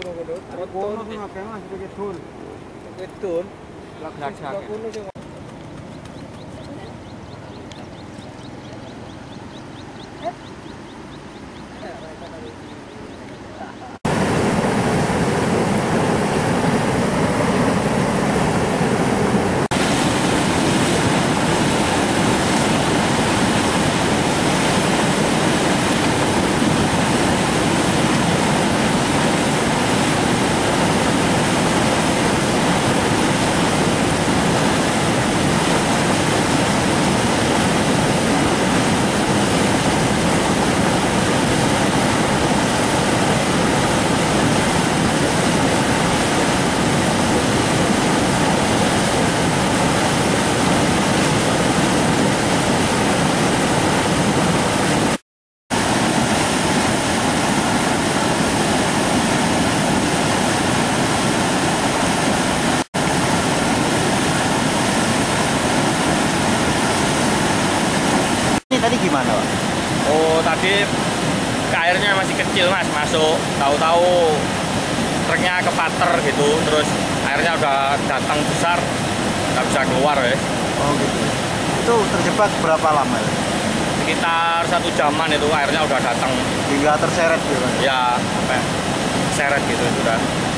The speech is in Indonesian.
Kono sing akeh Mas kidul. Kidul. Laksa. Tadi gimana, Pak? Oh, tadi airnya masih kecil, Mas. Masuk, tahu-tahu truknya kepater gitu, terus airnya udah datang besar, nggak bisa keluar ya. Oh gitu. Itu terjebak berapa lama? Sekitar 1 jaman itu airnya udah datang. Hingga terseret gitu, Pak? Ya, sampai seret gitu sudah.